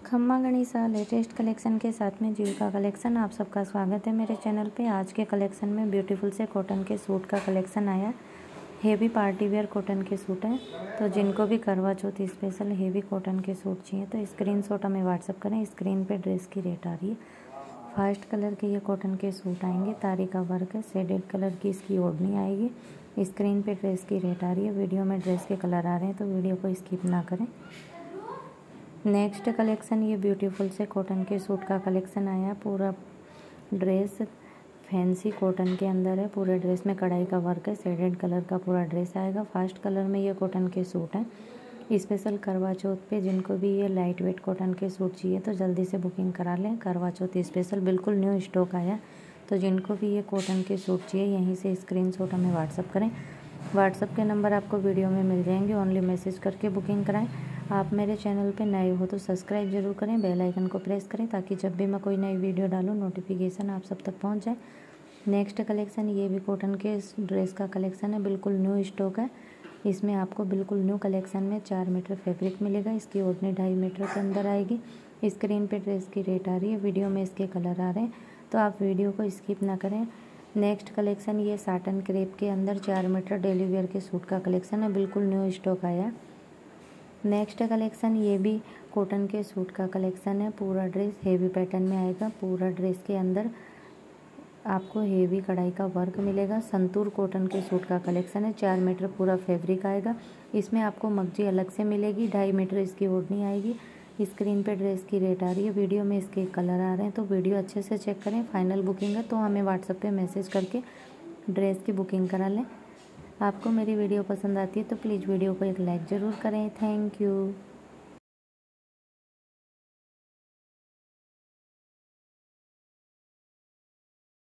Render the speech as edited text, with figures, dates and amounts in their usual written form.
खम्मा गणिसा latest collection के साथ में जीविका कलेक्शन। आप सबका स्वागत है मेरे चैनल पे। आज के कलेक्शन में ब्यूटीफुल से कॉटन के सूट का कलेक्शन आया। हेवी पार्टी वेयर कॉटन के सूट हैं, तो जिनको भी Karva Chauth special heavy cotton के सूट चाहिए तो स्क्रीनशॉट हमें व्हाट्सअप करें। स्क्रीन पे ड्रेस की रेट आ रही है। फर्स्ट कलर के ये कॉटन के सूट आएंगे, तारी का वर्क है, शेडेड कलर की इसकी ओढ़नी आएगी। स्क्रीन पे ड्रेस की रेट आ रही है। वीडियो में ड्रेस के कलर आ रहे हैं तो वीडियो को स्किप ना करें। नेक्स्ट कलेक्शन ये ब्यूटीफुल से कॉटन के सूट का कलेक्शन आया। पूरा ड्रेस फैंसी कॉटन के अंदर है। पूरे ड्रेस में कढ़ाई का वर्क है। शेडेड कलर का पूरा ड्रेस आएगा। फर्स्ट कलर में ये कॉटन के सूट हैं। स्पेशल करवा चौथ पे जिनको भी ये लाइट वेट कॉटन के सूट चाहिए तो जल्दी से बुकिंग करा लें। करवा चौथ स्पेशल बिल्कुल न्यू स्टॉक आया, तो जिनको भी ये कॉटन के सूट चाहिए यहीं से स्क्रीनशॉट हमें व्हाट्सअप करें। व्हाट्सअप के नंबर आपको वीडियो में मिल जाएंगे। ओनली मैसेज करके बुकिंग कराएं। आप मेरे चैनल पे नए हो तो सब्सक्राइब जरूर करें, बेल आइकन को प्रेस करें ताकि जब भी मैं कोई नई वीडियो डालूँ नोटिफिकेशन आप सब तक पहुंच जाए। नेक्स्ट कलेक्शन ये भी कॉटन के ड्रेस का कलेक्शन है। बिल्कुल न्यू स्टॉक है। इसमें आपको बिल्कुल न्यू कलेक्शन में 4 मीटर फैब्रिक मिलेगा। इसकी ओढ़नी 2.5 मीटर के अंदर आएगी। स्क्रीन पे ड्रेस की रेट आ रही है। वीडियो में इसके कलर आ रहे हैं, तो आप वीडियो को स्किप ना करें। नेक्स्ट कलेक्शन ये साटन क्रेप के अंदर 4 मीटर डेली वेयर के सूट का कलेक्शन है। बिल्कुल न्यू स्टॉक आया। नेक्स्ट कलेक्शन ये भी कॉटन के सूट का कलेक्शन है। पूरा ड्रेस हेवी पैटर्न में आएगा। पूरा ड्रेस के अंदर आपको हेवी कढ़ाई का वर्क मिलेगा। संतूर कॉटन के सूट का कलेक्शन है। 4 मीटर पूरा फैब्रिक आएगा। इसमें आपको मगजी अलग से मिलेगी। 2.5 मीटर इसकी ओढ़नी आएगी। स्क्रीन पे ड्रेस की रेट आ रही है। वीडियो में इसके कलर आ रहे हैं, तो वीडियो अच्छे से चेक करें। फाइनल बुकिंग है तो हमें व्हाट्सएप पे मैसेज करके ड्रेस की बुकिंग करा लें। आपको मेरी वीडियो पसंद आती है तो प्लीज़ वीडियो को एक लाइक ज़रूर करें। Thank you.